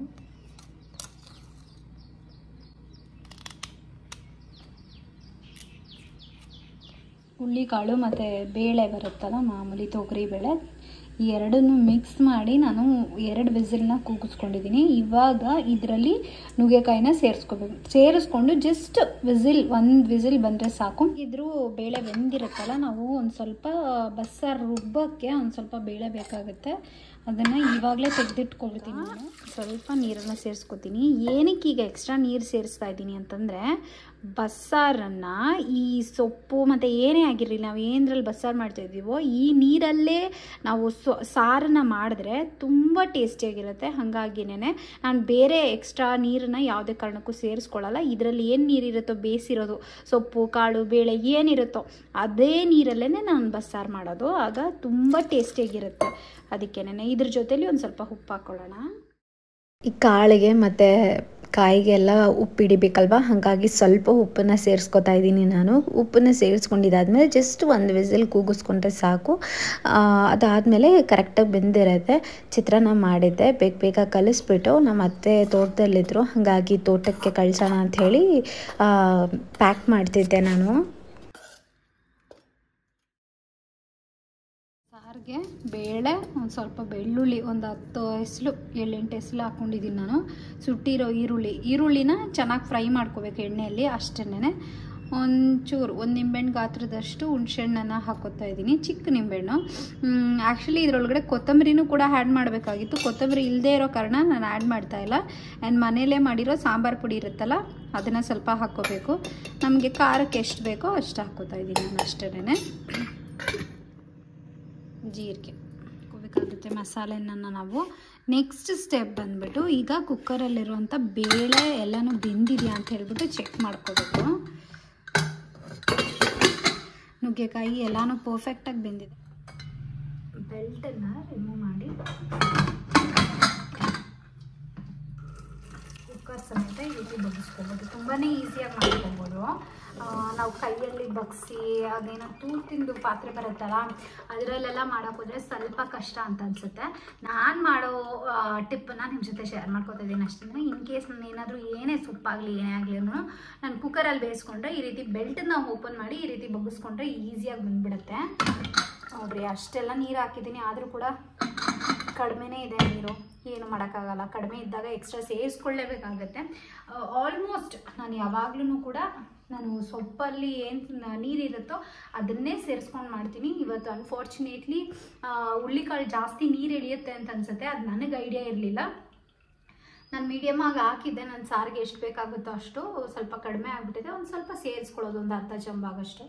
Speaker 1: ಹುಳ್ಳಿಕಾಳು ಮತ್ತು ಬೇಳೆ ಬರುತ್ತಲ್ಲ, ಮಾಮೂಲಿ ತೊಗರಿ ಬೇಳೆ, ಈ ಎರಡನ್ನು ಮಿಕ್ಸ್ ಮಾಡಿ ನಾನು ಎರಡು ವಿಸಿಲ್ನ ಕೂಗಿಸ್ಕೊಂಡಿದ್ದೀನಿ. ಇವಾಗ ಇದರಲ್ಲಿ ನುಗ್ಗೆಕಾಯಿನ ಸೇರಿಸ್ಕೋಬೇಕು. ಸೇರಿಸ್ಕೊಂಡು ಜಸ್ಟ್ ವಿಸಿಲ್ ಒಂದು ವಿಸಿಲ್ ಬಂದರೆ ಸಾಕು. ಇದ್ರೂ ಬೇಳೆ ಬೆಂದಿರುತ್ತಲ್ಲ, ನಾವು ಒಂದು ಸ್ವಲ್ಪ ಬಸ್ಸಾರು ರುಬ್ಬಕ್ಕೆ ಒಂದು ಸ್ವಲ್ಪ ಬೇಳೆ ಬೇಕಾಗುತ್ತೆ. ಅದನ್ನು ಇವಾಗಲೇ ತೆಗೆದಿಟ್ಕೊಳ್ತೀನಿ. ನಾನು ಸ್ವಲ್ಪ ನೀರನ್ನು ಸೇರಿಸ್ಕೊತೀನಿ. ಏನಕ್ಕೆ ಈಗ ಎಕ್ಸ್ಟ್ರಾ ನೀರು ಸೇರಿಸ್ತಾ ಇದ್ದೀನಿ ಅಂತಂದರೆ, ಬಸ್ಸಾರನ್ನು ಈ ಸೊಪ್ಪು ಮತ್ತು ಏನೇ ಆಗಿರಲಿ ನಾವು ಏನರಲ್ಲಿ ಬಸ್ಸಾರು ಮಾಡ್ತಾಯಿದ್ದೀವೋ ಈ ನೀರಲ್ಲೇ ನಾವು ಸೊ ಸಾರನ್ನು ಮಾಡಿದ್ರೆ ತುಂಬ ಟೇಸ್ಟಿಯಾಗಿರುತ್ತೆ. ಹಾಗಾಗಿನೇ ನಾನು ಬೇರೆ ಎಕ್ಸ್ಟ್ರಾ ನೀರನ್ನು ಯಾವುದೇ ಕಾರಣಕ್ಕೂ ಸೇರಿಸ್ಕೊಳ್ಳಲ್ಲ. ಇದರಲ್ಲಿ ಏನು ನೀರಿರುತ್ತೋ ಬೇಯಿಸಿರೋದು ಸೊಪ್ಪು ಕಾಳು ಬೇಳೆ ಏನಿರುತ್ತೋ ಅದೇ ನೀರಲ್ಲೇ ನಾನು ಬಸ್ಸಾರು ಮಾಡೋದು. ಆಗ ತುಂಬ ಟೇಸ್ಟಿಯಾಗಿರುತ್ತೆ. ಅದಕ್ಕೇನೆ ಇದ್ರ ಜೊತೆಲಿ ಒಂದು ಸ್ವಲ್ಪ ಉಪ್ಪು ಹಾಕ್ಕೊಳ್ಳೋಣ. ಈ ಕಾಳಿಗೆ ಮತ್ತು ಕಾಯಿಗೆಲ್ಲ ಉಪ್ಪು ಹಿಡಿಬೇಕಲ್ವ, ಹಾಗಾಗಿ ಸ್ವಲ್ಪ ಉಪ್ಪನ್ನು ಸೇರಿಸ್ಕೊತಾ ಇದ್ದೀನಿ ನಾನು. ಉಪ್ಪನ್ನು ಸೇರಿಸ್ಕೊಂಡಿದ್ದಾದಮೇಲೆ ಜಸ್ಟ್ ಒಂದು ವಿಸಿಲ್ ಕೂಗಿಸ್ಕೊಂಡ್ರೆ ಸಾಕು. ಅದಾದಮೇಲೆ ಕರೆಕ್ಟಾಗಿ ಬೆಂದಿರುತ್ತೆ. ಚಿತ್ರಾನ್ನ ಮಾಡಿದ್ದೆ, ಬೇಗ ಬೇಗ ಕಲಿಸ್ಬಿಟ್ಟು ನಮ್ಮ ಅತ್ತೆ ತೋಟದಲ್ಲಿದ್ದರು, ಹಾಗಾಗಿ ತೋಟಕ್ಕೆ ಕಳಿಸೋಣ ಅಂಥೇಳಿ ಪ್ಯಾಕ್ ಮಾಡ್ತಿದ್ದೆ ನಾನು. ಸಾರಿಗೆ ಬೇಳೆ, ಒಂದು ಸ್ವಲ್ಪ ಬೆಳ್ಳುಳ್ಳಿ, ಒಂದು ಹತ್ತು ಎಸ್ಲು ಏಳೆಂಟು ಎಸ್ಲು ಹಾಕ್ಕೊಂಡಿದ್ದೀನಿ ನಾನು. ಸುಟ್ಟಿರೋ ಈರುಳ್ಳಿ ಈರುಳ್ಳಿನ ಚೆನ್ನಾಗಿ ಫ್ರೈ ಮಾಡ್ಕೋಬೇಕು ಎಣ್ಣೆಯಲ್ಲಿ. ಅಷ್ಟೇ ಒಂಚೂರು ಒಂದು ನಿಂಬೆಹಣ್ಣು ಗಾತ್ರದಷ್ಟು ಹುಣಸೆಹಣ್ಣನ್ನು ಹಾಕೋತಾ ಇದ್ದೀನಿ, ಚಿಕ್ಕ ನಿಂಬೆಹಣ್ಣು. ಆ್ಯಕ್ಚುಲಿ ಇದರೊಳಗಡೆ ಕೊತ್ತಂಬರಿನೂ ಕೂಡ ಆ್ಯಡ್ ಮಾಡಬೇಕಾಗಿತ್ತು. ಕೊತ್ತಂಬರಿ ಇಲ್ಲದೇ ಇರೋ ಕಾರಣ ನಾನು ಆ್ಯಡ್ ಮಾಡ್ತಾಯಿಲ್ಲ. ಆ್ಯಂಡ್ ಮನೆಯಲ್ಲೇ ಮಾಡಿರೋ ಸಾಂಬಾರು ಪುಡಿ ಇರುತ್ತಲ್ಲ ಅದನ್ನು ಸ್ವಲ್ಪ ಹಾಕ್ಕೋಬೇಕು. ನಮಗೆ ಖಾರಕ್ಕೆ ಎಷ್ಟು ಬೇಕೋ ಅಷ್ಟು ಹಾಕ್ಕೋತಾ ಇದ್ದೀನಿ ನಾನು. ಅಷ್ಟೇ ಜೀರಿಗೆ ಹಾಕೋಬೇಕಾಗುತ್ತೆ ಮಸಾಲೆನ ನಾವು. ನೆಕ್ಸ್ಟ್ ಸ್ಟೆಪ್ ಬಂದುಬಿಟ್ಟು ಈಗ ಕುಕ್ಕರಲ್ಲಿರುವಂಥ ಬೇಳೆ ಎಲ್ಲನೂ ಬೆಂದಿದೆಯಾ ಅಂತ ಹೇಳ್ಬಿಟ್ಟು ಚೆಕ್ ಮಾಡ್ಕೋಬೇಕು. ನುಗ್ಗೆಕಾಯಿ ಎಲ್ಲನೂ ಪರ್ಫೆಕ್ಟಾಗಿ ಬೆಂದಿದೆ. ಬೆಲ್ಟನ್ನು ರಿಮೂವ್ ಮಾಡಿ ಕುಕ್ಕರ್ ಸಮೇತ ಈ ರೀತಿ ಬಗ್ಗಿಸ್ಕೋಬೋದು. ತುಂಬಾ ಈಸಿಯಾಗಿ ಮಾಡ್ಕೊಬೋದು. ನಾವು ಕೈಯಲ್ಲಿ ಬಗ್ಸಿ ಅದೇನೋ ತೂತಿಂದು ಪಾತ್ರೆ ಬರುತ್ತಲ್ಲ ಅದರಲ್ಲೆಲ್ಲ ಮಾಡೋಕ್ಕೋದ್ರೆ ಸ್ವಲ್ಪ ಕಷ್ಟ ಅಂತ ಅನಿಸುತ್ತೆ. ನಾನು ಮಾಡೋ ಟಿಪ್ಪನ್ನು ನಿಮ್ಮ ಜೊತೆ ಶೇರ್ ಮಾಡ್ಕೊತಾ ಇದ್ದೀನಿ ಅಷ್ಟೇ. ಇನ್ ಕೇಸ್ ನಾನು ಏನಾದರೂ ಏನೇ ಸೊಪ್ಪಾಗಲಿ ಏನೇ ಆಗಲಿ ನಾನು ಕುಕ್ಕರಲ್ಲಿ ಬೇಯಿಸ್ಕೊಂಡ್ರೆ ಈ ರೀತಿ ಬೆಲ್ಟನ್ನ ಓಪನ್ ಮಾಡಿ ಈ ರೀತಿ ಬಗ್ಗಿಸ್ಕೊಂಡ್ರೆ ಈಸಿಯಾಗಿ ಬಂದುಬಿಡುತ್ತೆ. ನೋಡಿರಿ, ಅಷ್ಟೆಲ್ಲ ನೀರು ಹಾಕಿದ್ದೀನಿ, ಆದರೂ ಕೂಡ ಕಡಿಮೆನೇ ಇದೆ ನೀರು. ಏನು ಮಾಡೋಕ್ಕಾಗಲ್ಲ, ಕಡಿಮೆ ಇದ್ದಾಗ ಎಕ್ಸ್ಟ್ರಾ ಸೇರಿಸ್ಕೊಳ್ಳೇಬೇಕಾಗತ್ತೆ. ಆಲ್ಮೋಸ್ಟ್ ನಾನು ಯಾವಾಗಲೂ ಕೂಡ ನಾನು ಸೊಪ್ಪಲ್ಲಿ ಏನು ನೀರಿರುತ್ತೋ ಅದನ್ನೇ ಸೇರಿಸ್ಕೊಂಡು ಮಾಡ್ತೀನಿ. ಇವತ್ತು ಅನ್ಫಾರ್ಚುನೇಟ್ಲಿ ಹುಳ್ಳಿಕಾಳು ಜಾಸ್ತಿ ನೀರು ಎಳೆಯುತ್ತೆ ಅಂತ ಅನಿಸುತ್ತೆ. ಅದು ನನಗೆ ಐಡಿಯಾ ಇರಲಿಲ್ಲ. ನಾನು ಮೀಡಿಯಮಾಗಿ ಹಾಕಿದ್ದೆ, ನನ್ನ ಸಾರಿಗೆ ಎಷ್ಟು ಬೇಕಾಗುತ್ತೋ ಅಷ್ಟು. ಸ್ವಲ್ಪ ಕಡಿಮೆ ಆಗಿಬಿಟ್ಟಿದೆ, ಒಂದು ಸ್ವಲ್ಪ ಸೇರಿಸ್ಕೊಳ್ಳೋದು, ಒಂದು ಅರ್ಧ ಚಮಚ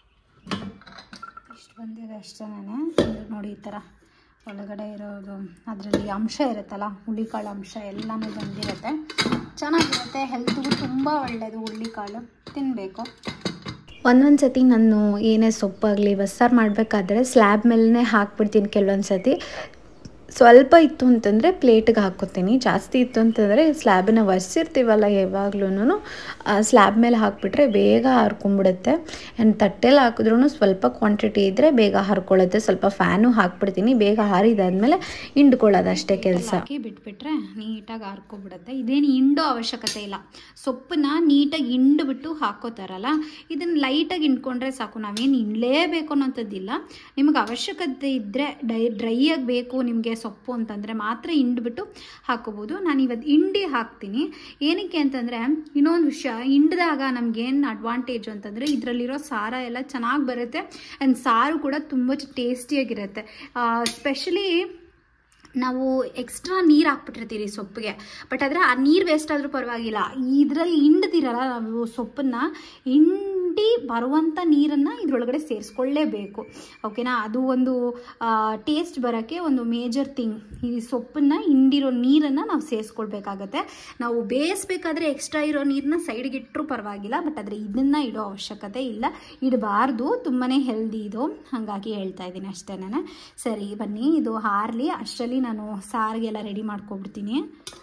Speaker 1: ಇಷ್ಟು ಬಂದಿದೆ ಅಷ್ಟೇ. ನೋಡಿ ಈ ಥರ ಒಳಗಡೆ ಇರೋದು ಅದರಲ್ಲಿ ಅಂಶ ಇರುತ್ತಲ್ಲ, ಹುಳ್ಳಿಕಾಳು ಅಂಶ ಎಲ್ಲನೂ ಬಂದಿರುತ್ತೆ. ಚೆನ್ನಾಗಿರುತ್ತೆ, ಹೆಲ್ತ್ಗೂ ತುಂಬ ಒಳ್ಳೆಯದು. ಹುಳ್ಳಿಕಾಳು ತಿನ್ನಬೇಕು. ಒಂದೊಂದು ಸತಿ ನಾನು ಏನೇ ಸೊಪ್ಪಾಗಲಿ ಬಸ್ಸಾರು ಮಾಡಬೇಕಾದ್ರೆ ಸ್ಲ್ಯಾಬ್ ಮೇಲೇ ಹಾಕ್ಬಿಡ್ತೀನಿ. ಕೆಲವೊಂದು ಸತಿ ಸ್ವಲ್ಪ ಇತ್ತು ಅಂತಂದರೆ ಪ್ಲೇಟಿಗೆ ಹಾಕ್ಕೋತೀನಿ. ಜಾಸ್ತಿ ಇತ್ತು ಅಂತಂದರೆ ಸ್ಲ್ಯಾಬನ್ನ ಒರೆಸಿರ್ತೀವಲ್ಲ ಯಾವಾಗ್ಲೂ ಸ್ಲ್ಯಾಬ್ ಮೇಲೆ ಹಾಕಿಬಿಟ್ರೆ ಬೇಗ ಹರ್ಕೊಂಡ್ಬಿಡುತ್ತೆ. ಆ್ಯಂಡ್ ತಟ್ಟೆಲಿ ಹಾಕಿದ್ರೂ ಸ್ವಲ್ಪ ಕ್ವಾಂಟಿಟಿ ಇದ್ದರೆ ಬೇಗ ಹರ್ಕೊಳ್ಳುತ್ತೆ. ಸ್ವಲ್ಪ ಫ್ಯಾನು ಹಾಕ್ಬಿಡ್ತೀನಿ, ಬೇಗ ಹಾರಿದಾದ್ಮೇಲೆ ಹಿಂಡ್ಕೊಳ್ಳೋದು ಅಷ್ಟೇ ಕೆಲಸ. ಹಾಕಿ ಬಿಟ್ಬಿಟ್ರೆ ನೀಟಾಗಿ ಹಾರ್ಕೊಬಿಡುತ್ತೆ. ಇದೇನು ಹಿಂಡೋ ಅವಶ್ಯಕತೆ ಇಲ್ಲ. ಸೊಪ್ಪನ್ನ ನೀಟಾಗಿ ಹಿಂಡ್ಬಿಟ್ಟು ಹಾಕೋತಾರಲ್ಲ, ಇದನ್ನು ಲೈಟಾಗಿ ಹಿಂಡ್ಕೊಂಡ್ರೆ ಸಾಕು. ನಾವೇನು ಹಿಂಡಲೇಬೇಕು ಅನ್ನೋಂಥದ್ದಿಲ್ಲ. ನಿಮಗೆ ಅವಶ್ಯಕತೆ ಇದ್ದರೆ ಡೈ ಡ್ರೈ ಆಗಬೇಕು ನಿಮಗೆ ಸೊಪ್ಪು ಅಂತಂದರೆ ಮಾತ್ರ ಹಿಂಡ್ಬಿಟ್ಟು ಹಾಕೋಬೋದು. ನಾನು ಇವತ್ತು ಹಿಂಡಿ ಹಾಕ್ತೀನಿ. ಏನಕ್ಕೆ ಅಂತಂದರೆ ಇನ್ನೊಂದು ವಿಷಯ, ಹಿಂಡಿದಾಗ ನಮಗೇನು ಅಡ್ವಾಂಟೇಜು ಅಂತಂದರೆ ಇದರಲ್ಲಿರೋ ಸಾರ ಎಲ್ಲ ಚೆನ್ನಾಗಿ ಬರುತ್ತೆ. ಆ್ಯಂಡ್ ಸಾರು ಕೂಡ ತುಂಬ ಟೇಸ್ಟಿಯಾಗಿರುತ್ತೆ. ಸ್ಪೆಷಲಿ ನಾವು ಎಕ್ಸ್ಟ್ರಾ ನೀರು ಹಾಕ್ಬಿಟ್ಟಿರ್ತೀರಿ ಸೊಪ್ಪಿಗೆ, ಬಟ್ ಆದರೆ ಆ ನೀರು ವೇಸ್ಟ್ ಆದರೂ ಪರವಾಗಿಲ್ಲ. ಇದರಲ್ಲಿ ಹಿಂಡ್ದಿರಲ್ಲ ನಾವು ಸೊಪ್ಪನ್ನು, ಹಿಂಡಿ ಬರುವಂಥ ನೀರನ್ನು ಇದರೊಳಗಡೆ ಸೇರಿಸ್ಕೊಳ್ಳೇಬೇಕು. ಓಕೆನಾ? ಅದು ಒಂದು ಟೇಸ್ಟ್ ಬರೋಕ್ಕೆ ಒಂದು ಮೇಜರ್ ಥಿಂಗ್. ಈ ಸೊಪ್ಪನ್ನು ಹಿಂಡಿರೋ ನೀರನ್ನು ನಾವು ಸೇರಿಸ್ಕೊಳ್ಬೇಕಾಗತ್ತೆ. ನಾವು ಬೇಯಿಸ್ಬೇಕಾದ್ರೆ ಎಕ್ಸ್ಟ್ರಾ ಇರೋ ನೀರನ್ನ ಸೈಡ್ಗೆ ಇಟ್ಟರೂ ಪರವಾಗಿಲ್ಲ, ಬಟ್ ಆದರೆ ಇದನ್ನು ಇಡೋ ಅವಶ್ಯಕತೆ ಇಲ್ಲ, ಇಡಬಾರ್ದು. ತುಂಬಾ ಹೆಲ್ದಿ ಇದು, ಹಾಗಾಗಿ ಹೇಳ್ತಾ ಇದ್ದೀನಿ ಅಷ್ಟೇ. ಸರಿ ಬನ್ನಿ, ಇದು ಹಾರಲಿ. ಅಷ್ಟರಲ್ಲಿ ನಾನು ಸಾರಿಗೆಲ್ಲ ರೆಡಿ ಮಾಡ್ಕೊಬಿಡ್ತೀನಿ.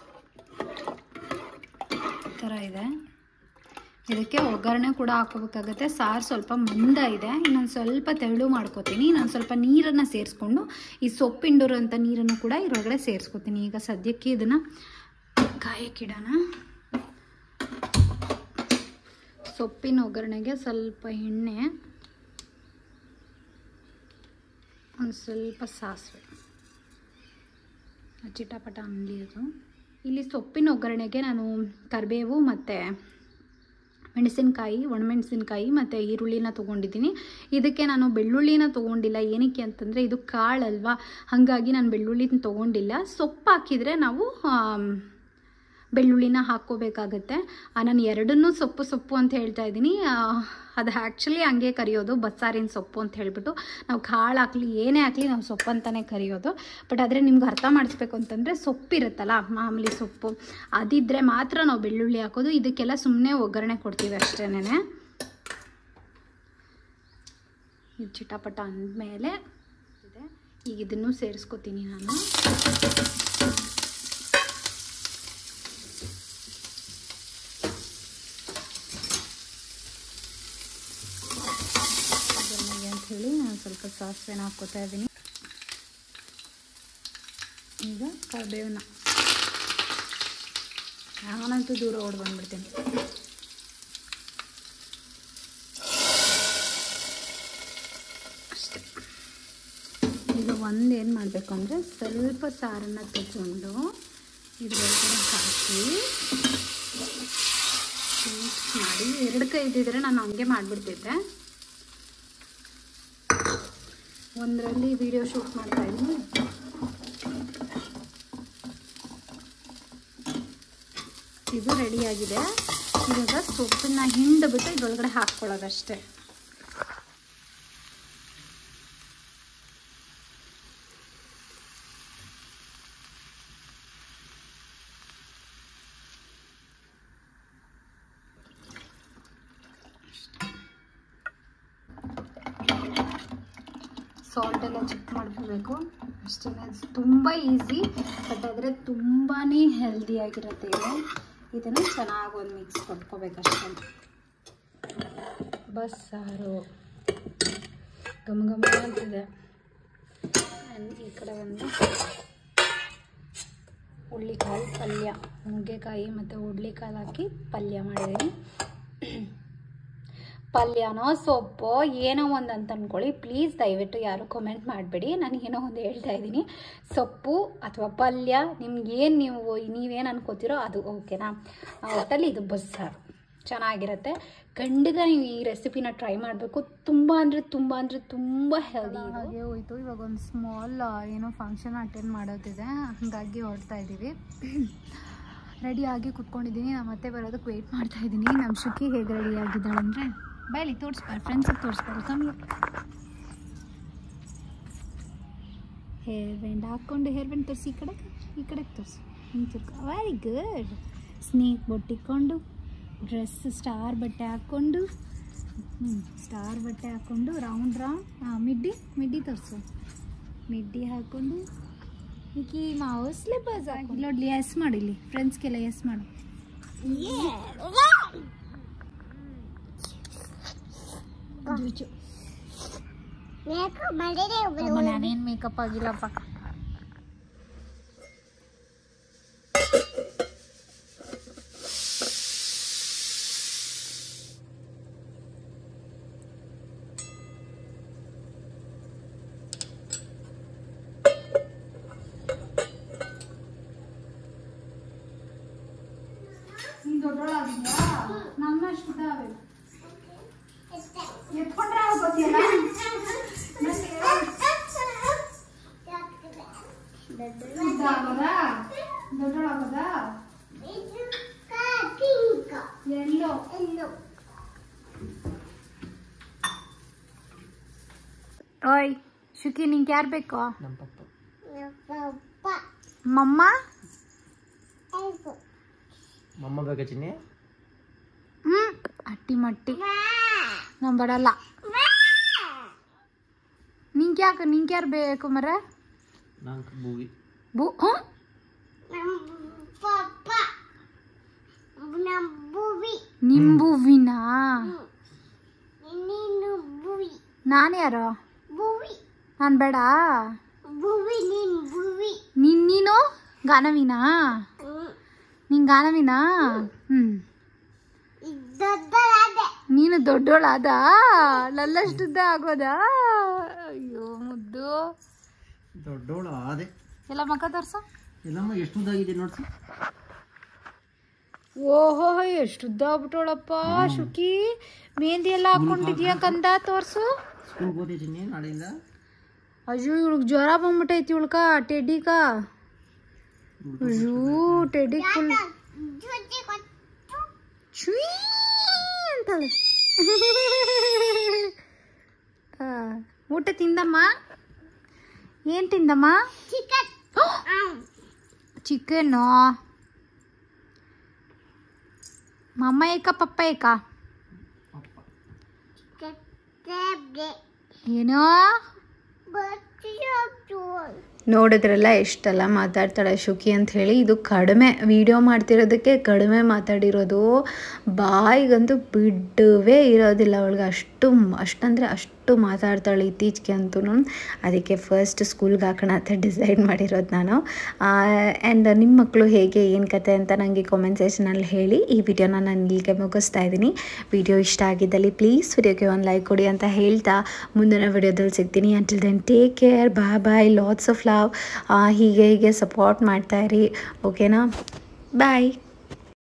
Speaker 1: ಈ ಥರ ಇದೆ. ಇದಕ್ಕೆ ಒಗ್ಗರಣೆ ಕೂಡ ಹಾಕೋಬೇಕಾಗತ್ತೆ. ಸಾರು ಸ್ವಲ್ಪ ಮಂದ ಇದೆ, ಇನ್ನೊಂದು ಸ್ವಲ್ಪ ತೆಳು ಮಾಡ್ಕೋತೀನಿ. ನಾನು ಸ್ವಲ್ಪ ನೀರನ್ನು ಸೇರಿಸ್ಕೊಂಡು ಈ ಸೊಪ್ಪು ಹಿಂಡಿರೋಂಥ ನೀರನ್ನು ಕೂಡ ಇದರೊಳಗಡೆ ಸೇರಿಸ್ಕೊತೀನಿ. ಈಗ ಸದ್ಯಕ್ಕೆ ಇದನ್ನು ಕಾಯಕ್ಕಿಡೋಣ. ಸೊಪ್ಪಿನ ಒಗ್ಗರಣೆಗೆ ಸ್ವಲ್ಪ ಎಣ್ಣೆ, ಒಂದು ಸ್ವಲ್ಪ ಸಾಸಿವೆ, ಚಿಟಪಟ ಅಂಗಡಿ ಅದು. ಇಲ್ಲಿ ಸೊಪ್ಪಿನ ಒಗ್ಗರಣೆಗೆ ನಾನು ಕರಿಬೇವು ಮತ್ತು ಮೆಣಸಿನಕಾಯಿ, ಒಣಮೆಣಸಿನ್ಕಾಯಿ ಮತ್ತು ಈರುಳ್ಳಿನ ತೊಗೊಂಡಿದ್ದೀನಿ. ಇದಕ್ಕೆ ನಾನು ಬೆಳ್ಳುಳ್ಳಿನ ತೊಗೊಂಡಿಲ್ಲ. ಏನಕ್ಕೆ ಅಂತಂದರೆ ಇದು ಕಾಳಲ್ವಾ, ಹಾಗಾಗಿ ನಾನು ಬೆಳ್ಳುಳ್ಳಿನ ತೊಗೊಂಡಿಲ್ಲ. ಸೊಪ್ಪು ಹಾಕಿದರೆ ನಾವು ಬೆಳ್ಳುಳ್ಳಿನ ಹಾಕ್ಕೋಬೇಕಾಗತ್ತೆ. ನಾನು ಎರಡನ್ನೂ ಸೊಪ್ಪು ಸೊಪ್ಪು ಅಂತ ಹೇಳ್ತಾ ಇದ್ದೀನಿ. ಅದು ಆ್ಯಕ್ಚುಲಿ ಹಂಗೆ ಕರೆಯೋದು, ಬಸ್ಸಾರಿನ ಸೊಪ್ಪು ಅಂತ ಹೇಳಿಬಿಟ್ಟು. ನಾವು ಕಾಳು ಹಾಕಲಿ ಏನೇ ಹಾಕಲಿ ನಾವು ಸೊಪ್ಪು ಅಂತಲೇ ಕರೆಯೋದು. ಬಟ್ ಆದರೆ ನಿಮ್ಗೆ ಅರ್ಥ ಮಾಡಿಸ್ಬೇಕು ಅಂತಂದರೆ ಸೊಪ್ಪಿರುತ್ತಲ್ಲ, ಮಾಮೂಲಿ ಸೊಪ್ಪು, ಅದಿದ್ದರೆ ಮಾತ್ರ ನಾವು ಬೆಳ್ಳುಳ್ಳಿ ಹಾಕೋದು. ಇದಕ್ಕೆಲ್ಲ ಸುಮ್ಮನೆ ಒಗ್ಗರಣೆ ಕೊಡ್ತೀವಿ ಅಷ್ಟೇನೆ. ಇದು ಚಿಟಪಟ ಅಂದಮೇಲೆ ಇದೆ. ಈಗ ಇದನ್ನು ಸೇರಿಸ್ಕೊತೀನಿ ನಾನು. ಹೇಳಿ ನಾನು ಸ್ವಲ್ಪ ಸಾಸಿವೆನ ಹಾಕ್ಕೋತಾ ಇದ್ದೀನಿ. ಈಗ ಕರಿಬೇವನ್ನ ನಾನಂತೂ ದೂರ ಓಡಿ ಬಂದ್ಬಿಡ್ತೀನಿ. ಅಷ್ಟೇ. ಈಗ ಒಂದು ಏನು ಮಾಡಬೇಕು ಅಂದರೆ ಸ್ವಲ್ಪ ಸಾರನ್ನು ತಗೊಂಡು ಇದ್ರೊಳಗಡೆ ಹಾಕಿ ಮಿಕ್ಸ್ ಮಾಡಿ. ಎರಡು ಕೈ ಇದ್ದಿದ್ರೆ ನಾನು ಹಂಗೆ ಮಾಡಿಬಿಡ್ತಿದ್ದೆ. ಒಂದರಲ್ಲಿ ವಿಡಿಯೋ ಶೂಟ್ ಮಾಡ್ತಾ ಇದ್ದೀನಿ. ಇದು ರೆಡಿಯಾಗಿದೆ. ಇವಾಗ ಸೊಪ್ಪನ್ನ ಹಿಂಡ್ಬಿಟ್ಟು ಇದರೊಳಗಡೆ ಹಾಕ್ಕೊಳ್ಳೋದಷ್ಟೇ. ಸಾಲ್ಟ್ ಎಲ್ಲ ಚೆಕ್ ಮಾಡ್ಕೋಬೇಕು ಅಷ್ಟೇ. ತುಂಬ ಈಸಿ, ಬಟ್ ಆದರೆ ತುಂಬಾ ಹೆಲ್ದಿಯಾಗಿರುತ್ತೆ ಇದು. ಇದನ್ನು ಚೆನ್ನಾಗಿ ಒಂದು ಮಿಕ್ಸ್ ಕೊಟ್ಕೋಬೇಕಷ್ಟೇ. ಬಸ್ಸಾರು ಘಮ ಘಮ ಅಂತಿದೆ. ಈ ಕಡೆ ಒಂದು ಹುಳ್ಳಿಕಾಳು ಪಲ್ಯ, ನುಗ್ಗೆಕಾಯಿ ಮತ್ತು ಹುಳ್ಳಿಕಾಳು ಹಾಕಿ ಪಲ್ಯ ಮಾಡಿದ್ದೀನಿ. ಪಲ್ಯನೋ ಸೊಪ್ಪೋ ಏನೋ ಒಂದು ಅಂತ ಅಂದ್ಕೊಳ್ಳಿ, ಪ್ಲೀಸ್ ದಯವಿಟ್ಟು ಯಾರು ಕಮೆಂಟ್ ಮಾಡಬೇಡಿ. ನಾನು ಏನೋ ಒಂದು ಹೇಳ್ತಾ ಇದ್ದೀನಿ. ಸೊಪ್ಪು ಅಥವಾ ಪಲ್ಯ ನಿಮ್ಗೇನು ನೀವು ನೀವೇನು ಅನ್ಕೋತೀರೋ ಅದು ಓಕೆನಾ. ಒಟ್ಟಲ್ಲಿ ಇದು ಬಸ್ಸಾರು ಚೆನ್ನಾಗಿರುತ್ತೆ. ಖಂಡಿತ ನೀವು ಈ ರೆಸಿಪಿನ ಟ್ರೈ ಮಾಡಬೇಕು. ತುಂಬ ಅಂದರೆ ತುಂಬ ಅಂದರೆ ತುಂಬ ಹೆಲ್ದಿ. ಹಾಗೆ ಹೋಯ್ತು. ಇವಾಗ ಒಂದು ಸ್ಮಾಲ್ ಏನೋ ಫಂಕ್ಷನ್ ಅಟೆಂಡ್ ಮಾಡೋದಿದೆ, ಹಾಗಾಗಿ ಹೊರಡ್ತಾ ಇದ್ದೀವಿ. ರೆಡಿಯಾಗಿ ಕುತ್ಕೊಂಡಿದ್ದೀನಿ. ನಾನು ಮತ್ತೆ ಬರೋದಕ್ಕೆ ವೆಯ್ಟ್ ಮಾಡ್ತಾ ಇದ್ದೀನಿ. ನಮ್ಮ ಶುಕಿ ಹೇಗೆ ರೆಡಿ ಆಗಿದ್ದಾಳೆ ಅಂದರೆ ಬೈಲಿ ತೋರಿಸ್ಬಾರ್ದು, ಫ್ರೆಂಡ್ಸಿಗೆ ತೋರಿಸ್ಬಾರ್ದು. ಕಮ್ಮಿ ಹೇರ್ ಬ್ಯಾಂಡ್ ಹಾಕ್ಕೊಂಡು, ಹೇರ್ ಬ್ಯಾಂಡ್ ತೋರಿಸಿ, ಈ ಕಡೆ ಈ ಕಡೆಗೆ ತೋರಿಸಿ, ಹಿಂಗೆ ತಿರ್ಕೊ. Very good. ಸ್ನೇಕ್ ಬೊಟ್ಟಿಕೊಂಡು, ಡ್ರೆಸ್ ಸ್ಟಾರ್ ಬಟ್ಟೆ ಹಾಕ್ಕೊಂಡು, ಹ್ಞೂ ಸ್ಟಾರ್ ಬಟ್ಟೆ ಹಾಕ್ಕೊಂಡು ರೌಂಡ್ ರೌಂಡ್. ಹಾಂ ಮಿಡ್ಡಿ ಮಿಡ್ಡಿ ತೋರಿಸು. ಮಿಡ್ಡಿ ಹಾಕ್ಕೊಂಡು ಮಿಕ್ಕಿ ಮೌಸ್ ಸ್ಲಿಪ್ಪರ್ಸ್ ಹಾಕಿ ನೋಡ್ಲಿ. ಎಸ್ ಮಾಡಿಲಿ ಫ್ರೆಂಡ್ಸ್ಗೆಲ್ಲ ಎಸ್ ಮಾಡು. ನಾನೇನು ಮೇಕಪ್ ಆಗಿಲ್ಲಪ್ಪ. ದೊಡ್ಡೊಳಾಗಿದ್ಯಾ? ನಮ್ಮಷ್ಟು ಇದಾವೆ. ಎತ್ಕೊಂಡ್ರೆ ಆಗೋತಿಯಲ್ಲ. ದೊಡ್ಡೊಳಾಗೋದಾ? ಎಲ್ಲೋ ಓಯ್ ಶುಕಿ, ನಿಂಗೆ ಯಾರು ಬೇಕು? ಮಮ್ಮ
Speaker 2: ಮಮ್ಮ ಬೇಕಾ ಚಿನ್ನಿ?
Speaker 1: ಹ್ಞೂ ಅಟ್ಟಿ ಮಟ್ಟಿ ನಾವು ಬರಲ್ಲ. ನಿಂಗೆ ಯಾಕೆ ನಿಂಗೆ ಯಾರು ಬೇಕು ಮರ? ಬೂ ಹ್ಞೂ ನಿಂಬುವಿನಾ? ನಾನು ಯಾರೋ? ನಾನು ಬೇಡ. ನಿನ್ ನೀನು ಗಾನವಿನಾ? ನೀನು ಗಾನವಿನಾ? ಹ್ಞೂ ನೀನು ದೊಡ್ಡೋಳಾದ? ನಲ್ಲಷ್ಟುದ್ದ ಆಗೋದಾ? ಅಯ್ಯೋ ಮುದ್ದು
Speaker 2: ದೊಡ್ಡೋಳು ಆದೆ.
Speaker 1: ಎಲ್ಲ ಮಕ್ಕ ತೋರ್ಸು.
Speaker 2: ಎಲ್ಲಮ್ಮ ಎಷ್ಟು ಉದ್ದಾಗಿದೆ ನೋಡ್ಸಿ.
Speaker 1: ಓಹೋ ಎಷ್ಟು ಉದ್ದ ಆಗ್ಬಿಟ್ಟೋಳಪ್ಪ ಶುಕಿ. ಮೆಹಂದಿ ಎಲ್ಲ ಹಾಕೊಂಡಿದ್ಯಾ ಕಂದ ತೋರ್ಸು.
Speaker 2: ಸ್ಕೂಲ್ ಹೋದೆ ಚಿನ್ನಿ ನಾಳೆಯಿಂದ.
Speaker 1: ಅಯ್ಯೋ ಇವಳಿಗೆ ಜ್ವರ ಬಂದ್ಬಿಟ್ಟೈತಿ ಇವಳ್ಕ ಟೆಡ್ಡಿಗ. ಅಯ್ಯೋ ಟೆಡ್ಡಿ ಫುಲ್ ಚುಯ್ ಅಂತಾಳೆ. ಊಟ ತಿಂದಮ್ಮ? ಏನ್ ತಿಂದಮ್ಮ? ಚಿಕನ್ನು. ಮಮ್ಮ ಏಕ ಪಪ್ಪ ಏಕ ಏನೋ ನೋಡಿದ್ರಲ್ಲ ಎಷ್ಟೆಲ್ಲ ಮಾತಾಡ್ತಾಳೆ ಶುಕಿ ಅಂತ ಹೇಳಿ. ಇದು ಕಡಿಮೆ ವಿಡಿಯೋ ಮಾಡ್ತಿರೋದಕ್ಕೆ ಕಡಿಮೆ ಮಾತಾಡಿರೋದು. ಬಾಯಿಗಂತೂ ಬಿಡುವೇ ಇರೋದಿಲ್ಲ ಅವಳಿಗೆ. ಅಷ್ಟು ಅಷ್ಟಂದರೆ ಅಷ್ಟು ಮಾತಾಡ್ತಾಳೆ ಇತ್ತೀಚೆಗೆ ಅಂತೂ. ಅದಕ್ಕೆ ಫಸ್ಟ್ ಸ್ಕೂಲ್ಗೆ ಹಾಕೋಣ ಅಂತ ಡಿಸೈಡ್ ಮಾಡಿರೋದು ನಾನು. ಆ್ಯಂಡ್ ನಿಮ್ಮ ಮಕ್ಕಳು ಹೇಗೆ ಏನು ಕತೆ ಅಂತ ನನಗೆ ಕಾಮೆಂಟ್ ಸೆಕ್ಷನಲ್ಲಿ ಹೇಳಿ. ಈ ವಿಡಿಯೋನ ನಾನು ಇಲ್ಲಿಗೆ ಮುಗಿಸ್ತಾ ಇದ್ದೀನಿ. ವಿಡಿಯೋ ಇಷ್ಟ ಆಗಿದ್ದಲ್ಲಿ ಪ್ಲೀಸ್ ವಿಡಿಯೋಗೆ ಒಂದು ಲೈಕ್ ಕೊಡಿ ಅಂತ ಹೇಳ್ತಾ ಮುಂದಿನ ವಿಡಿಯೋದಲ್ಲಿ ಸಿಗ್ತೀನಿ. Until then take care, bye bye, lots of love. ಹೀಗೆ ಹೀಗೆ ಸಪೋರ್ಟ್ ಮಾಡ್ತಾಯಿರಿ, ಓಕೆನಾ? ಬಾಯ್.